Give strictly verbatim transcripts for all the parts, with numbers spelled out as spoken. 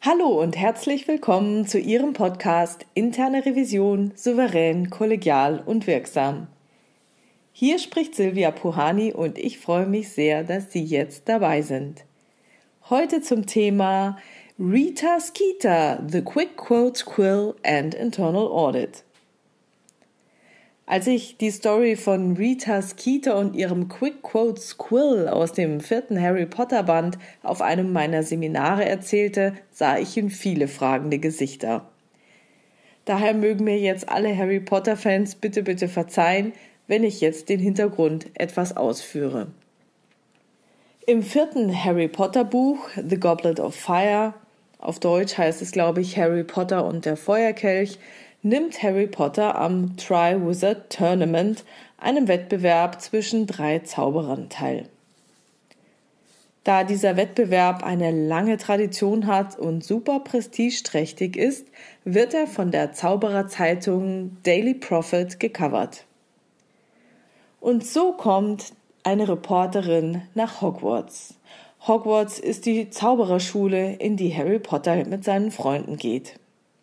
Hallo und herzlich willkommen zu Ihrem Podcast Interne Revision souverän, kollegial und wirksam. Hier spricht Silvia Puhani und ich freue mich sehr, dass Sie jetzt dabei sind. Heute zum Thema Rita Skeeter, The Quick Quotes Quill and Internal Audit. Als ich die Story von Rita Skeeter und ihrem Quick Quotes Quill aus dem vierten Harry Potter Band auf einem meiner Seminare erzählte, sah ich in viele fragende Gesichter. Daher mögen mir jetzt alle Harry Potter Fans bitte bitte verzeihen, wenn ich jetzt den Hintergrund etwas ausführe. Im vierten Harry Potter Buch The Goblet of Fire, auf Deutsch heißt es glaube ich Harry Potter und der Feuerkelch, nimmt Harry Potter am Triwizard Tournament, einem Wettbewerb zwischen drei Zauberern, teil. Da dieser Wettbewerb eine lange Tradition hat und super prestigeträchtig ist, wird er von der Zaubererzeitung Daily Prophet gecovert. Und so kommt eine Reporterin nach Hogwarts. Hogwarts ist die Zaubererschule, in die Harry Potter mit seinen Freunden geht.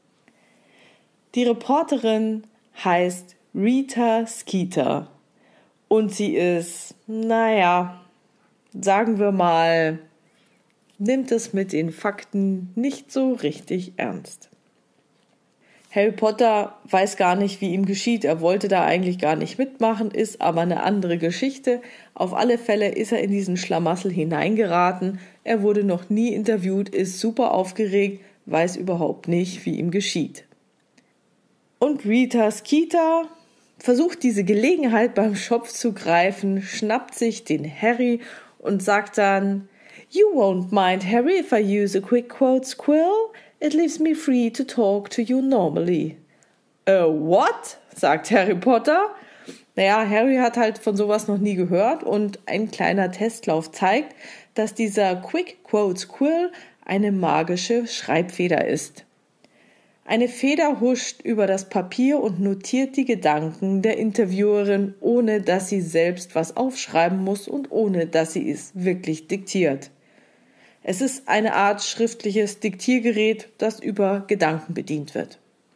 Die Reporterin heißt Rita Skeeter und sie ist, naja, sagen wir mal, nimmt es mit den Fakten nicht so richtig ernst. Harry Potter weiß gar nicht, wie ihm geschieht. Er wollte da eigentlich gar nicht mitmachen, ist aber eine andere Geschichte. Auf alle Fälle ist er in diesen Schlamassel hineingeraten. Er wurde noch nie interviewt, ist super aufgeregt, weiß überhaupt nicht, wie ihm geschieht. Und Rita Skeeter versucht diese Gelegenheit beim Schopf zu greifen, schnappt sich den Harry und sagt dann, "You won't mind, Harry, if I use a quick quotes quill? It leaves me free to talk to you normally." Uh, what? Sagt Harry Potter. Naja, Harry hat halt von sowas noch nie gehört und ein kleiner Testlauf zeigt, dass dieser Quick Quotes Quill eine magische Schreibfeder ist. Eine Feder huscht über das Papier und notiert die Gedanken der Interviewerin, ohne dass sie selbst was aufschreiben muss und ohne dass sie es wirklich diktiert. Es ist eine Art schriftliches Diktiergerät, das über Gedanken bedient wird.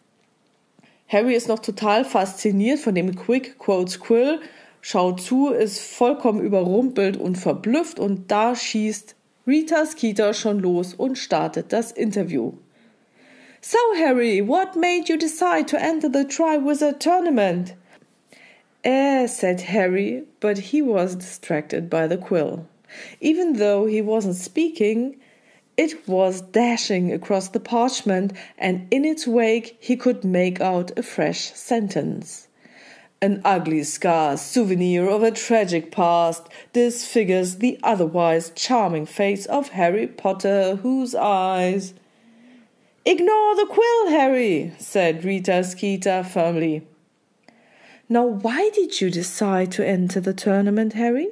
Harry ist noch total fasziniert von dem Quick Quotes Quill, schaut zu, ist vollkommen überrumpelt und verblüfft und da schießt Rita Skeeter schon los und startet das Interview. "So, Harry, what made you decide to enter the Triwizard Tournament?" Eh, said Harry, but he was distracted by the quill. Even though he wasn't speaking, it was dashing across the parchment, and in its wake he could make out a fresh sentence. "An ugly scar, souvenir of a tragic past, disfigures the otherwise charming face of Harry Potter, whose eyes—" "Ignore the quill, Harry," said Rita Skeeter firmly. "Now why did you decide to enter the tournament, Harry?"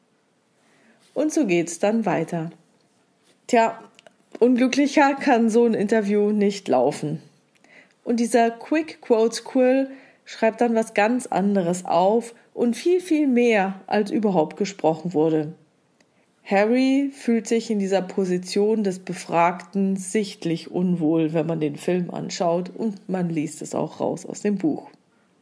Und so geht's dann weiter. Tja, unglücklicher kann so ein Interview nicht laufen. Und dieser Quick Quotes Quill schreibt dann was ganz anderes auf und viel, viel mehr, als überhaupt gesprochen wurde. Harry fühlt sich in dieser Position des Befragten sichtlich unwohl, wenn man den Film anschaut und man liest es auch raus aus dem Buch.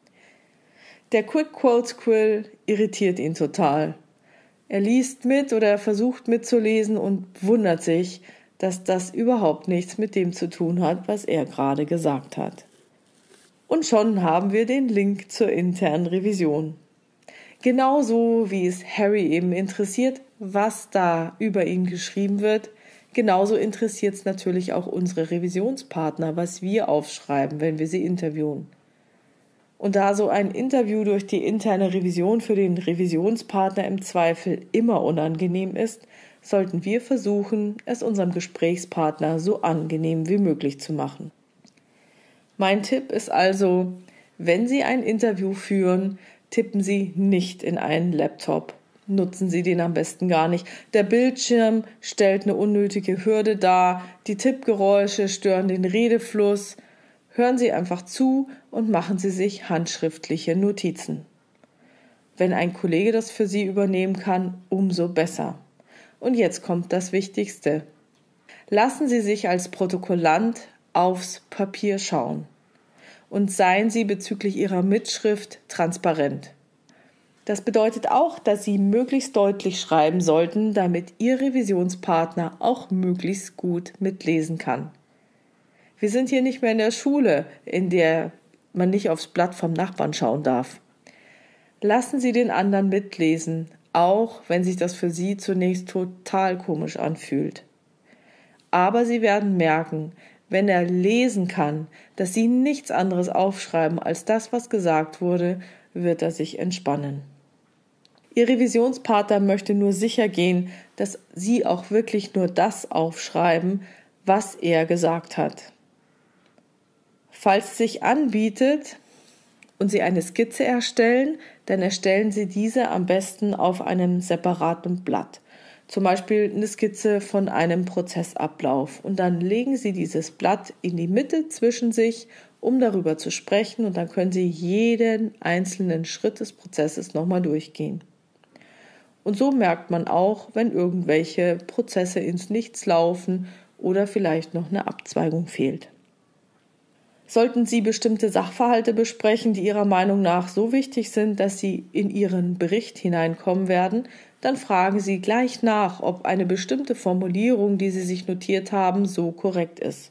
Der Quick Quotes Quill irritiert ihn total. Er liest mit oder er versucht mitzulesen und wundert sich, dass das überhaupt nichts mit dem zu tun hat, was er gerade gesagt hat. Und schon haben wir den Link zur internen Revision. Genauso wie es Harry eben interessiert, was da über ihn geschrieben wird, genauso interessiert es natürlich auch unsere Revisionspartner, was wir aufschreiben, wenn wir sie interviewen. Und da so ein Interview durch die interne Revision für den Revisionspartner im Zweifel immer unangenehm ist, sollten wir versuchen, es unserem Gesprächspartner so angenehm wie möglich zu machen. Mein Tipp ist also, wenn Sie ein Interview führen, tippen Sie nicht in einen Laptop. Nutzen Sie den am besten gar nicht. Der Bildschirm stellt eine unnötige Hürde dar, die Tippgeräusche stören den Redefluss. Hören Sie einfach zu und machen Sie sich handschriftliche Notizen. Wenn ein Kollege das für Sie übernehmen kann, umso besser. Und jetzt kommt das Wichtigste. Lassen Sie sich als Protokollant aufs Papier schauen und seien Sie bezüglich Ihrer Mitschrift transparent. Das bedeutet auch, dass Sie möglichst deutlich schreiben sollten, damit Ihr Revisionspartner auch möglichst gut mitlesen kann. Wir sind hier nicht mehr in der Schule, in der man nicht aufs Blatt vom Nachbarn schauen darf. Lassen Sie den anderen mitlesen, auch wenn sich das für Sie zunächst total komisch anfühlt. Aber Sie werden merken, wenn er lesen kann, dass Sie nichts anderes aufschreiben als das, was gesagt wurde, wird er sich entspannen. Ihr Revisionspartner möchte nur sicher gehen, dass Sie auch wirklich nur das aufschreiben, was er gesagt hat. Falls es sich anbietet und Sie eine Skizze erstellen, dann erstellen Sie diese am besten auf einem separaten Blatt. Zum Beispiel eine Skizze von einem Prozessablauf. Und dann legen Sie dieses Blatt in die Mitte zwischen sich, um darüber zu sprechen. Und dann können Sie jeden einzelnen Schritt des Prozesses nochmal durchgehen. Und so merkt man auch, wenn irgendwelche Prozesse ins Nichts laufen oder vielleicht noch eine Abzweigung fehlt. Sollten Sie bestimmte Sachverhalte besprechen, die Ihrer Meinung nach so wichtig sind, dass sie in Ihren Bericht hineinkommen werden, dann fragen Sie gleich nach, ob eine bestimmte Formulierung, die Sie sich notiert haben, so korrekt ist.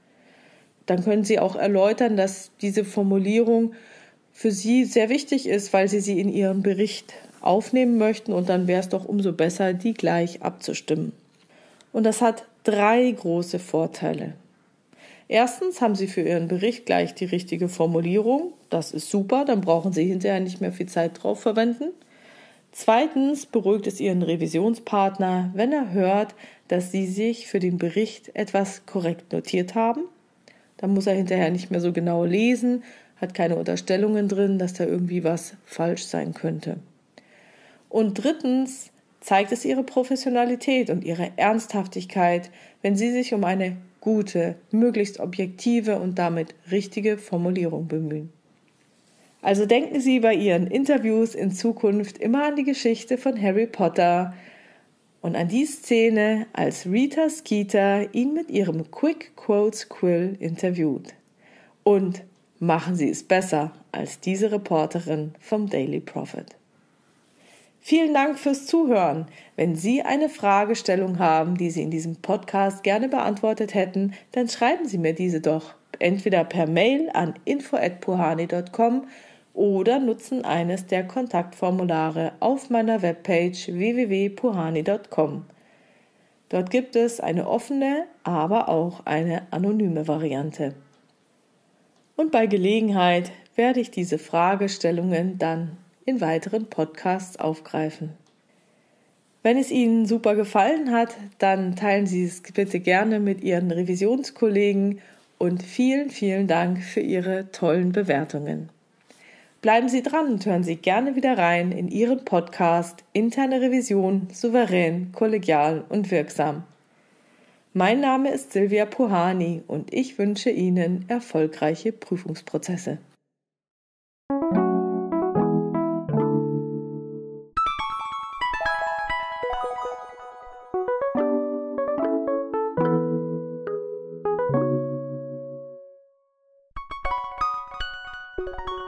Dann können Sie auch erläutern, dass diese Formulierung für Sie sehr wichtig ist, weil Sie sie in Ihren Bericht aufnehmen möchten, und dann wäre es doch umso besser, die gleich abzustimmen. Und das hat drei große Vorteile. Erstens haben Sie für Ihren Bericht gleich die richtige Formulierung. Das ist super, dann brauchen Sie hinterher nicht mehr viel Zeit drauf verwenden. Zweitens beruhigt es Ihren Revisionspartner, wenn er hört, dass Sie sich für den Bericht etwas korrekt notiert haben. Dann muss er hinterher nicht mehr so genau lesen, hat keine Unterstellungen drin, dass da irgendwie was falsch sein könnte. Und drittens zeigt es Ihre Professionalität und Ihre Ernsthaftigkeit, wenn Sie sich um eine gute, möglichst objektive und damit richtige Formulierung bemühen. Also denken Sie bei Ihren Interviews in Zukunft immer an die Geschichte von Harry Potter und an die Szene, als Rita Skeeter ihn mit ihrem Quick Quotes Quill interviewt. Und machen Sie es besser als diese Reporterin vom Daily Prophet. Vielen Dank fürs Zuhören. Wenn Sie eine Fragestellung haben, die Sie in diesem Podcast gerne beantwortet hätten, dann schreiben Sie mir diese doch entweder per Mail an info at puhani dot com oder nutzen eines der Kontaktformulare auf meiner Webpage w w w punkt puhani dot com. Dort gibt es eine offene, aber auch eine anonyme Variante. Und bei Gelegenheit werde ich diese Fragestellungen dann in weiteren Podcasts aufgreifen. Wenn es Ihnen super gefallen hat, dann teilen Sie es bitte gerne mit Ihren Revisionskollegen und vielen, vielen Dank für Ihre tollen Bewertungen. Bleiben Sie dran und hören Sie gerne wieder rein in Ihren Podcast Interne Revision, souverän, kollegial und wirksam. Mein Name ist Silvia Puhani und ich wünsche Ihnen erfolgreiche Prüfungsprozesse. Thank you.